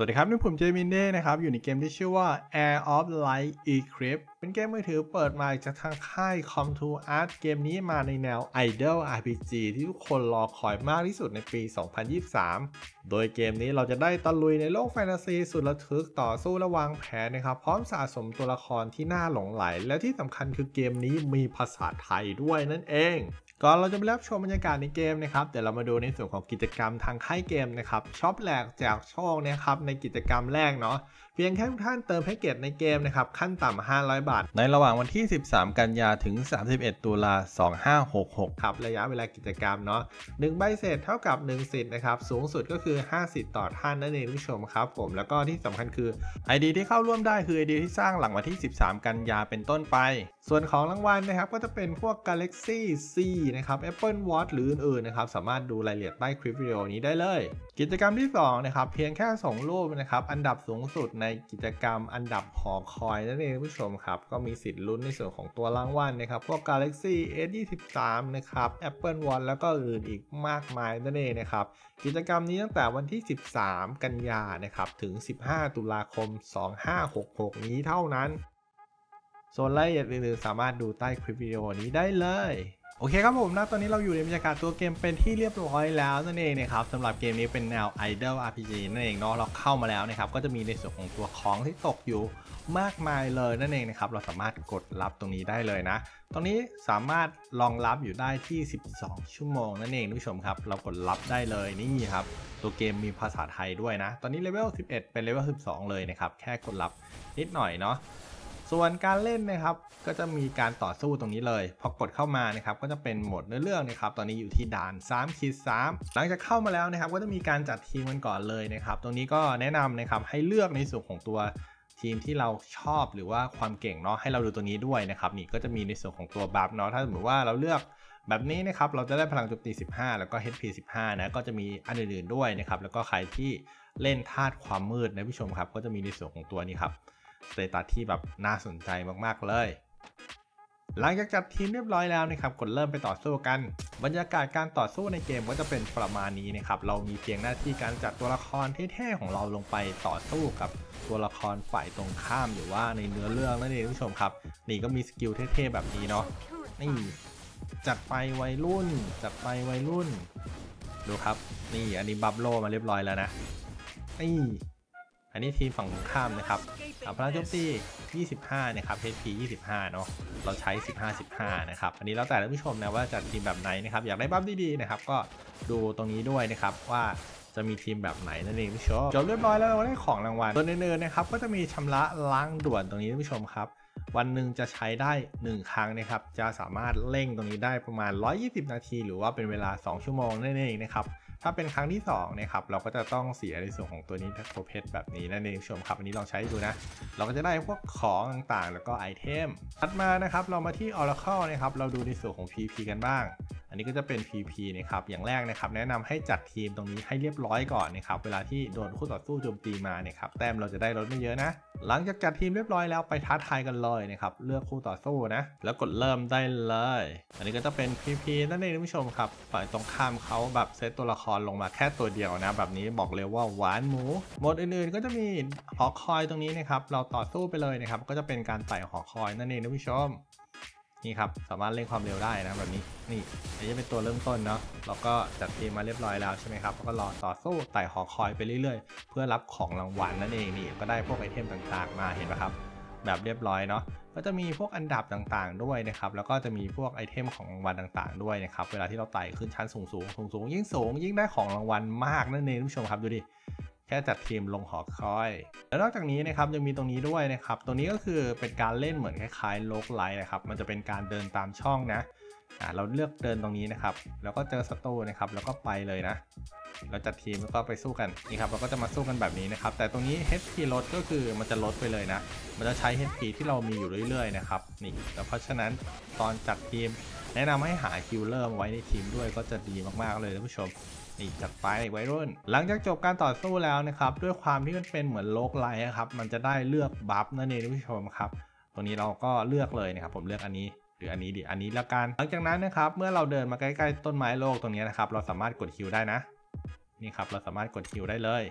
สวัสดีครับนี่ผมเจมินเด้นะครับอยู่ในเกมที่ชื่อว่า Air of Light Eclipse เป็นเกมมือถือเปิดมาจากทางค่าย Com2Art เกมนี้มาในแนว Idle RPG ที่ทุกคนรอคอยมากที่สุดในปี 2023 โดยเกมนี้เราจะได้ตะลุยในโลกแฟนตาซีสุดระทึกต่อสู้และวางแผนนะครับพร้อมสะสมตัวละครที่น่าหลงไหลและที่สำคัญคือเกมนี้มีภาษาไทยด้วยนั่นเองก่อนเราจะไปรับชมบรรยากาศในเกมนะครับเดี๋ยวเรามาดูในส่วนของกิจกรรมทางค่ายเกมนะครับช็อปแหลกแจกโชคนะครับในกิจกรรมแรกเนาะเพียงแค่ทุกท่านเติมแพ็กเกจในเกมนะครับขั้นต่ำ500 บาทในระหว่างวันที่13 กันยาถึง31 ตุลา2566ครับระยะเวลากิจกรรมเนาะ1ใบเสร็จเท่ากับ1สิทธิ์นะครับสูงสุดก็คือ5สิทธิ์ต่อท่านนั่นเองผู้ชมครับผมแล้วก็ที่สำคัญคือ ID ที่เข้าร่วมได้คือ ID ที่สร้างหลังวันที่13 กันยาเป็นต้นไปส่วนของรางวัลนะครับก็จะเป็นพวก Galaxy C นะครับ Apple Watch หรืออื่นๆนะครับสามารถดูรายละเอียดใต้คลิปวิดีโอนี้ได้เลยกิจกรรมที่2นะครับเพียงแค่ส่งรูปนะครับอันดับสูงสุดในกิจกรรมอันดับหอคอยนั่นเองผู้ชมครับก็มีสิทธิ์ลุ้นในส่วนของตัวรางวัลนะครับพวก Galaxy S23 นะครับ Apple Watch แล้วก็อื่นอีกมากมายนั่นเองนะครับกิจกรรมนี้ตั้งแต่วันที่13 กันยานะครับถึง15 ตุลาคม 2566 นี้เท่านั้นส่วนรายละเอียดอื่นๆสามารถดูใต้คลิปวิดีโอนี้ได้เลยโอเคครับผมนะตอนนี้เราอยู่ในบรรยากาศตัวเกมเป็นที่เรียบร้อยแล้วนั่นเองนะครับสำหรับเกมนี้เป็นแนว Idle RPG นั่นเองเนาะเราเข้ามาแล้วนะครับก็จะมีในส่วนของตัวของที่ตกอยู่มากมายเลยนั่นเองนะครับเราสามารถกดรับตรงนี้ได้เลยนะตรงนี้สามารถรองรับอยู่ได้ที่12 ชั่วโมงนั่นเองผู้ชมครับเรากดรับได้เลยนี่ครับตัวเกมมีภาษาไทยด้วยนะตอนนี้เลเวล11เป็นเลเวล12เลยนะครับแค่กดรับนิดหน่อยเนาะส่วนการเล่นนะครับก็จะมีการต่อสู้ตรงนี้เลยพอกดเข้ามานะครับก็จะเป็นโหมดเนื้อเรื่องนะครับตอนนี้อยู่ที่ด่าน 3-3 หลังจากเข้ามาแล้วนะครับก็จะมีการจัดทีมกันก่อนเลยนะครับตรงนี้ก็แนะนำนะครับให้เลือกในส่วนของตัวทีมที่เราชอบหรือว่าความเก่งเนาะให้เราดูตัวนี้ด้วยนะครับนี่ก็จะมีในส่วนของตัวบัฟเนาะถ้าสมมติว่าเราเลือกแบบนี้นะครับเราจะได้พลังโจมตี15แล้วก็ HP 15นะก็จะมีอันอื่นๆด้วยนะครับแล้วก็ใครที่เล่นธาตุความมืดนะผู้ชมครับก็จะมีในส่วนของตัวนี้ครับสเตตัสที่แบบน่าสนใจมากๆเลยหลังจากจัดทีมเรียบร้อยแล้วนะครับกดเริ่มไปต่อสู้กันบรรยากาศการต่อสู้ในเกมก็จะเป็นประมาณนี้นะครับเรามีเพียงหน้าที่การจัดตัวละครเท่ๆของเราลงไปต่อสู้กับตัวละครฝ่ายตรงข้ามหรือว่าในเนื้อเรื่องนั่นเองผู้ชมครับนี่ก็มีสกิลเท่ๆแบบนี้เนาะนี่จัดไปวัยรุ่นจัดไปวัยรุ่นดูครับนี่อันนี้บัฟโลมาเรียบร้อยแล้วนะนี่อันนี้ทีมฝั่งตรงข้ามนะครับพลังโจมตี25นะครับ HP 25เนาะเราใช้15นะครับอันนี้แล้วแต่ท่านผู้ชมนะว่าจัดทีมแบบไหนนะครับอยากได้บัฟดีๆนะครับก็ดูตรงนี้ด้วยนะครับว่าจะมีทีมแบบไหนนั่นเองผู้ชมจบเรียบร้อยแล้วเราได้ของรางวัลตัวอื่นๆนะครับก็จะมีชำระล้างด่วนตรงนี้ท่านผู้ชมครับวันหนึ่งจะใช้ได้1ครั้งนะครับจะสามารถเร่งตรงนี้ได้ประมาณ120 นาทีหรือว่าเป็นเวลา2 ชั่วโมงนั่นเองนะครับถ้าเป็นครั้งที่2นะครับเราก็จะต้องเสียในส่วนของตัวนี้โทเพชแบบนี้นั่นเองชมครับอันนี้ลองใช้ดูนะเราก็จะได้พวกของต่างๆแล้วก็ไอเทมถัดมานะครับเรามาที่ Oracle นะครับเราดูในส่วนของ PP กันบ้างอันนี้ก็จะเป็น PP นะครับอย่างแรกนะครับแนะนำให้จัดทีมตรงนี้ให้เรียบร้อยก่อนนะครับเวลาที่โดนคู่ต่อสู้โจมตีมาเนี่ยครับแต้มเราจะได้ลดไม่เยอะนะหลังจากจัดทีมเรียบร้อยแล้วไปท้าทายกันเลยนะครับเลือกคู่ต่อสู้นะแล้วกดเริ่มได้เลยอันนี้ก็จะเป็น PP นั่นเองท่านผู้ชมครับฝ่ายตรงข้ามเขาแบบเซตตัวละครลงมาแค่ตัวเดียวนะแบบนี้บอกเลยว่าหวานหมูโหมดอื่นๆก็จะมีหอคอยตรงนี้นะครับเราต่อสู้ไปเลยนะครับก็จะเป็นการไต่หอคอยนั่นเองท่านผู้ชมนี่ครับสามารถเร่งความเร็วได้นะแบบนี้นี่อันนี้เป็นตัวเริ่มต้นเนาะเราก็จัดทีมมาเรียบร้อยแล้วใช่ไหมครับแล้วก็รอต่อสู้ไต่หอคอยไปเรื่อยๆเพื่อรับของรางวัลนั่นเองนี่ก็ได้พวกไอเทมต่างๆมาเห็นไหมครับแบบเรียบร้อยเนาะก็จะมีพวกอันดับต่างๆด้วยนะครับแล้วก็จะมีพวกไอเทมของรางวัลต่างๆด้วยนะครับเวลาที่เราไต่ขึ้นชั้นสูงยิ่งสูงยิ่งได้ของรางวัลมากนั่นเองผู้ชมครับดูดิแค่จัดทีมลงหอคอยแล้วนอกจากนี้นะครับยังมีตรงนี้ด้วยนะครับตรงนี้ก็คือเป็นการเล่นเหมือนคล้ายๆโลกไลท์นะครับมันจะเป็นการเดินตามช่องนะเราเลือกเดินตรงนี้นะครับแล้วก็เจอศัตรูนะครับแล้วก็ไปเลยนะเราจัดทีมแล้วก็ไปสู้กันนี่ครับเราก็จะมาสู้กันแบบนี้นะครับแต่ตรงนี้ HP ลดก็คือมันจะลดไปเลยนะมันจะใช้ HP ที่เรามีอยู่เรื่อยๆนะครับนี่แล้วเพราะฉะนั้นตอนจัดทีมแนะนำให้หาคิลเลอร์ไว้ในทีมด้วยก็จะดีมากๆเลยท่านผู้ชมนี่จัดไปวัยรุ่นหลังจากจบการต่อสู้แล้วนะครับด้วยความที่มันเป็นเหมือนโลกไลท์ครับมันจะได้เลือกบัฟนั่นเองท่านผู้ชมครับตรงนี้เราก็เลือกเลยนะครับผมเลือกอันนี้หรืออันนี้ดิอันนี้ละกันหลังจากนั้นนะครับเมื่อเราเดินมาใกล้ๆต้นไม้โลกตรงนี้นะครับเราสามารถกดคิวได้นะนี่ครับเราสามารถกดคิวได้เลย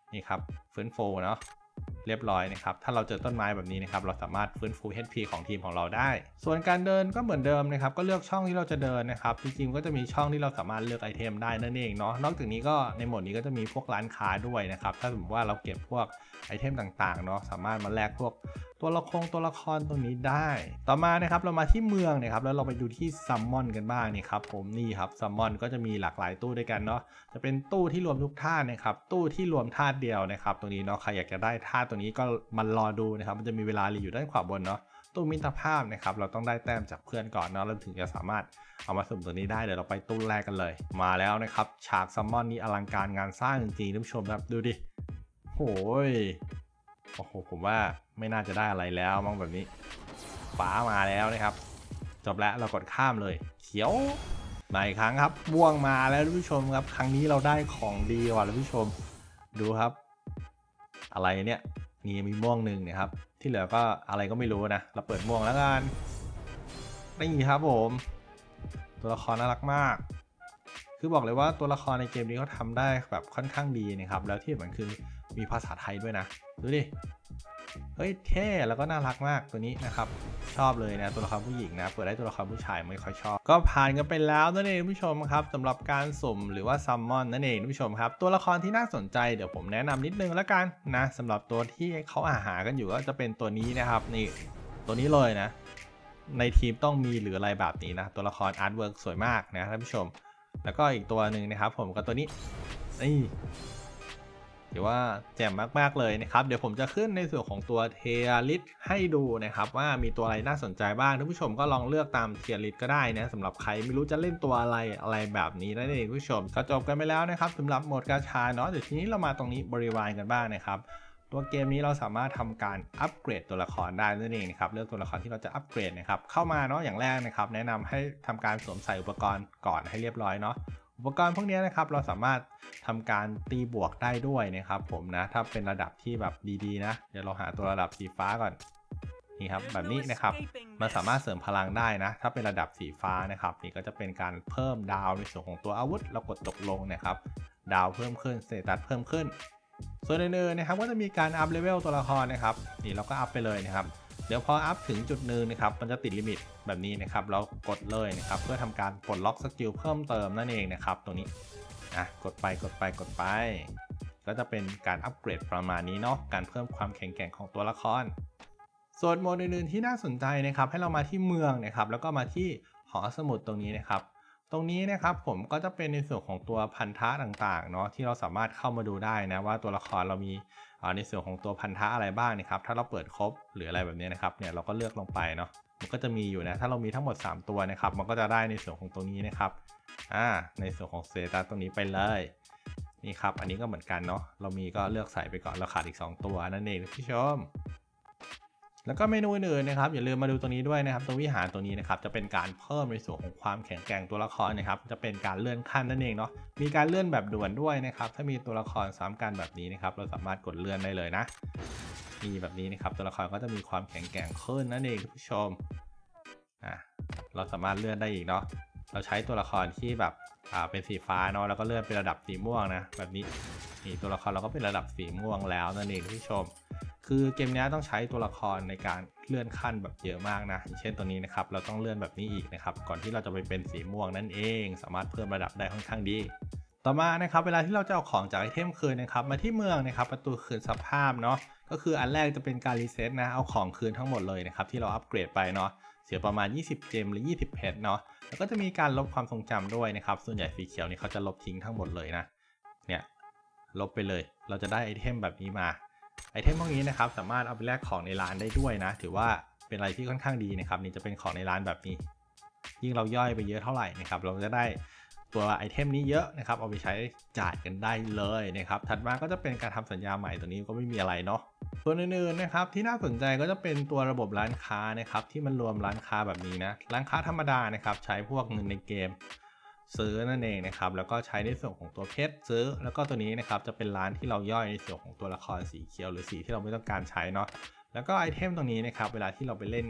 นี่ครับฟื้นฟูเนาะเรียบร้อยนะครับถ้าเราเจอต้นไม้แบบนี้นะครับเราสามารถฟื้นฟู HP ของทีมของเราได้ส่วนการเดินก็เหมือนเดิมนะครับก็เลือกช่องที่เราจะเดินนะครับจริงๆก็จะมีช่องที่เราสามารถเลือกไอเทมได้นั่นเองเนาะนอกจากนี้ก็ในโหมดนี้ก็จะมีพวกร้านค้าด้วยนะครับถ้าสมมติว่าเราเก็บพวกไอเทมต่างๆเนาะสามารถมาแลกพวกตัวละครตรงนี้ได้ต่อมานะครับเรามาที่เมืองนะครับแล้วเราไปดูที่ซัมมอนกันบ้างนี่ครับผมนี่ครับซัมมอนก็จะมีหลากหลายตู้ด้วยกันเนาะจะเป็นตู้ที่รวมทุกธาตุนะครับตู้ที่รวมธาตุเดียวนะครับตรงนี้เนาะใครอยากจะได้ธาตุตัวนี้ก็มันรอดูนะครับมันจะมีเวลาอยู่ด้านขวาบนเนาะตู้มิตรภาพนะครับเราต้องได้แต้มจากเพื่อนก่อนเนาะเราถึงจะสามารถเอามาสุ่มตัวนี้ได้เดี๋ยวเราไปตู้แรกกันเลยมาแล้วนะครับฉากซัมมอนนี้อลังการงานสร้างจริงๆท่านผู้ชมครับดูดิโอ้โหผมว่าไม่น่าจะได้อะไรแล้วมั้งแบบนี้ฟ้ามาแล้วนะครับจบแล้วเรากดข้ามเลยเขียวมาอีกครั้งครับม่วงมาแล้วท่านผู้ชมครับครั้งนี้เราได้ของดีว่ะท่านผู้ชมดูครับอะไรเนี่ยนี่มีม่วงหนึ่งนะครับที่เหลือก็อะไรก็ไม่รู้นะเราเปิดม่วงแล้วกันนี่ครับผมตัวละครน่ารักมากคือบอกเลยว่าตัวละครในเกมนี้เขาทำได้แบบค่อนข้างดีนะครับแล้วที่มันคือมีภาษาไทยด้วยนะดูดิเฮ้ยเท่แล้วก็น่ารักมากตัวนี้นะครับชอบเลยนะตัวละครผู้หญิงนะเปิดได้ตัวละครผู้ชายไม่ค่อยชอบก็ผ่านกันไปแล้วนั่นเองผู้ชมครับสำหรับการสุ่มหรือว่าซัมมอนนั่นเองผู้ชมครับตัวละครที่น่าสนใจเดี๋ยวผมแนะนำนิดนึงแล้วกันนะสำหรับตัวที่เขาหากันอยู่ก็จะเป็นตัวนี้นะครับนี่ตัวนี้เลยนะในทีมต้องมีหรืออะไรแบบนี้นะตัวละครอาร์ตเวิร์กสวยมากนะท่านผู้ชมแล้วก็อีกตัวหนึ่งนะครับผมก็ตัวนี้นี่ถือว่าแจ่มมากๆเลยนะครับเดี๋ยวผมจะขึ้นในส่วนของตัวเทียร์ลิสต์ให้ดูนะครับว่ามีตัวอะไรน่าสนใจบ้างท่านผู้ชมก็ลองเลือกตามเทียร์ลิสต์ก็ได้นะสำหรับใครไม่รู้จะเล่นตัวอะไรแบบนี้นั่นเองผู้ชมก็จบกันไปแล้วนะครับสำหรับโหมดกาชาเนาะเดี๋ยวทีนี้เรามาตรงนี้บริวารกันบ้างนะครับตัวเกมนี้เราสามารถทำการอัปเกรดตัวละครได้นั่นเองนะครับเลือกตัวละครที่เราจะอัปเกรดนะครับเข้ามาเนาะอย่างแรกนะครับแนะนำให้ทำการสวมใส่อุปกรณ์ก่อนให้เรียบร้อยเนาะอุปกรณ์พวกนี้นะครับเราสามารถทำการตีบวกได้ด้วยนะครับผมนะถ้าเป็นระดับที่แบบดีๆนะเดี๋ยวเราหาตัวระดับสีฟ้าก่อนนี่ครับแบบนี้นะครับมันสามารถเสริมพลังได้นะถ้าเป็นระดับสีฟ้านะครับนี่ก็จะเป็นการเพิ่มดาวในส่วนของตัวอาวุธเรากดตกลงนะครับดาวเพิ่มขึ้นสเตตัสเพิ่มขึ้นส่วนอื่นๆนะครับก็จะมีการอัพเลเวลตัวละครนะครับนี่เราก็อัพไปเลยนะครับเดี๋ยวพออัพถึงจุดหนึ่งนะครับมันจะติดลิมิตแบบนี้นะครับเรากดเลยนะครับเพื่อทำการปลดล็อกสกิลเพิ่มเติมนั่นเองนะครับตรงนี้กดไปก็จะเป็นการอัปเกรดประมาณนี้เนาะการเพิ่มความแข็งแกร่งของตัวละครส่วนโหมดอื่นๆที่น่าสนใจนะครับให้เรามาที่เมืองนะครับแล้วก็มาที่หอสมุดตรงนี้นะครับตรงนี้นะครับผมก็จะเป็นในส่วนของตัวพันธะต่างๆเนาะที่เราสามารถเข้ามาดูได้นะว่าตัวละครเรามีในส่วนของตัวพันธะอะไรบ้างนะครับถ้าเราเปิดครบหรืออะไรแบบนี้นะครับเนี่ยเราก็เลือกลงไปเนาะมันก็จะมีอยู่นะถ้าเรามีทั้งหมด3ตัวนะครับมันก็จะได้ในส่วนของตรงนี้นะครับในส่วนของสเตตัสตรงนี้ไปเลยนี่ครับอันนี้ก็เหมือนกันเนาะเรามีก็เลือกใส่ไปก่อนเราขาดอีก2ตัวนั่นเองผู้ชมแล้วก็เมนูอื่นๆนะครับอย่าลืมมาดูตรงนี้ด้วยนะครับตัววิหารตัวนี้นะครับจะเป็นการเพิ่มในส่วนของความแข็งแกร่งตัวละครนะครับจะเป็นการเลื่อนขั้นนั่นเองเนาะมีการเลื่อนแบบด่วนด้วยนะครับถ้ามีตัวละครซ้ำกันแบบนี้นะครับเราสามารถกดเลื่อนได้เลยนะมีแบบนี้นะครับตัวละครก็จะมีความแข็งแกร่งขึ้นนั่นเองผู้ชมเราสามารถเลื่อนได้อีกเนาะเราใช้ตัวละครที่แบบเป็นสีฟ้าเนาะแล้วก็เลื่อนเป็นระดับสีม่วงนะแบบนี้นี่ตัวละครเราก็เป็นระดับสีม่วงแล้วนั่นเองผู้ชมคือเกมนี้ต้องใช้ตัวละครในการเลื่อนขั้นแบบเยอะมากนะเช่นตัวนี้นะครับเราต้องเลื่อนแบบนี้อีกนะครับก่อนที่เราจะไปเป็นสีม่วงนั่นเองสามารถเพิ่มระดับได้ค่อนข้างดีต่อมานะครับเวลาที่เราจะเอาของจากไอเทมคืนนะครับมาที่เมืองนะครับประตูคืนสภาพเนาะก็คืออันแรกจะเป็นการรีเซ็ตนะเอาของคืนทั้งหมดเลยนะครับที่เราอัปเกรดไปเนาะเสียประมาณ20เจมหรือ20เพชรเนาะแล้วก็จะมีการลบความทรงจำด้วยนะครับส่วนใหญ่สีเขียวนี่เขาจะลบทิ้งทั้งหมดเลยนะเนี่ยลบไปเลยเราจะได้ไอเทมแบบนี้มาไอเทมพวกนี้นะครับสามารถเอาไปแลกของในร้านได้ด้วยนะถือว่าเป็นอะไรที่ค่อนข้างดีนะครับนี่จะเป็นของในร้านแบบนี้ยิ่งเราย่อยไปเยอะเท่าไหร่นะครับเราจะได้ตัวไอเทมนี้เยอะนะครับเอาไปใช้จ่ายกันได้เลยนะครับถัดมาก็จะเป็นการทำสัญญาใหม่ตัวนี้ก็ไม่มีอะไรเนาะส่วนอื่นๆนะครับที่น่าสนใจก็จะเป็นตัวระบบร้านค้านะครับที่มันรวมร้านค้าแบบนี้นะร้านค้าธรรมดานะครับใช้พวกเงินในเกมซื้อนั่นเองนะครับแล้วก็ใช้ในส่วนของตัวเพชรซื้อแล้วก็ตัวนี้นะครับจะเป็นร้านที่เราย่อยในส่วนของตัวละครสีเขียวหรือสีที่เราไม่ต้องการใช้เนาะแล้วก็ไอเทมตรงนี้นะครับเวลาที่เราไปเล่น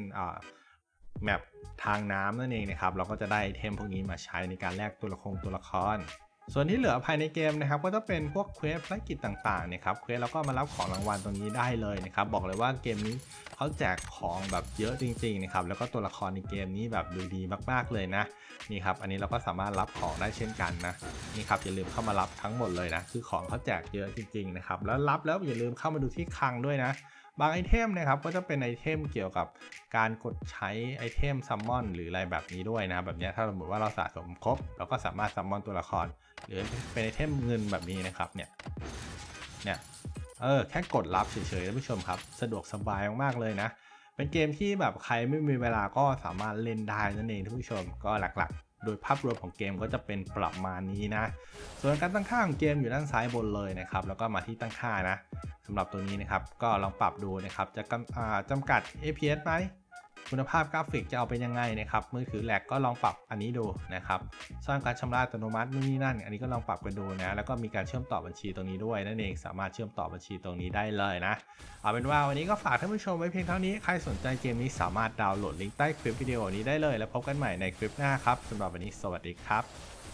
แมปทางน้ำนั่นเองนะครับเราก็จะได้ไอเทมพวกนี้มาใช้ในการแลกตัวละครส่วนที่เหลือภายในเกมนะครับก็จะเป็นพวกเควสภารกิจต่างๆเนี่ยครับเควสแล้วก็มารับของรางวัลตรงนี้ได้เลยนะครับบอกเลยว่าเกมนี้เขาแจกของแบบเยอะจริงๆนะครับแล้วก็ตัวละครในเกมนี้แบบดูดีมากๆเลยนะนี่ครับอันนี้เราก็สามารถรับของได้เช่นกันนะนี่ครับอย่าลืมเข้ามารับทั้งหมดเลยนะคือของเขาแจกเยอะจริงๆนะครับแล้วรับแล้วอย่าลืมเข้ามาดูที่คลังด้วยนะบางไอเทมนะครับก็จะเป็นไอเทมเกี่ยวกับการกดใช้ไอเทมซัมมอนหรืออะไรแบบนี้ด้วยนะแบบนี้ถ้าสมมติว่าเราสะสมครบเราก็สามารถซัมมอนตัวละครหรือเป็นไอเทมเงินแบบนี้นะครับเนี่ยแค่กดรับเฉยๆท่านผู้ชมครับสะดวกสบายมากๆเลยนะเป็นเกมที่แบบใครไม่มีเวลาก็สามารถเล่นได้นั่นเองท่านผู้ชมก็หลักๆโดยภาพรวมของเกมก็จะเป็นประมาณนี้นะส่วนการตั้งค่าของเกมอยู่ด้านซ้ายบนเลยนะครับแล้วก็มาที่ตั้งค่านะสำหรับตัวนี้นะครับก็ลองปรับดูนะครับจะจำกัด APS ไหมคุณภาพกราฟิกจะเอาเป็นยังไงนะครับมือถือแหลกก็ลองปรับอันนี้ดูนะครับสร้างการชำระอัตโนมัตินู่นนี่นั่นอันนี้ก็ลองปรับกันดูนะแล้วก็มีการเชื่อมต่อบัญชีตรงนี้ด้วยนั่นเองสามารถเชื่อมต่อบัญชีตรงนี้ได้เลยนะเอาเป็นว่าวันนี้ก็ฝากท่านผู้ชมไว้เพียงเท่านี้ใครสนใจเกมนี้สามารถดาวน์โหลดลิงก์ใต้คลิปวิดีโอนี้ได้เลยแล้วพบกันใหม่ในคลิปหน้าครับสำหรับวันนี้สวัสดีครับ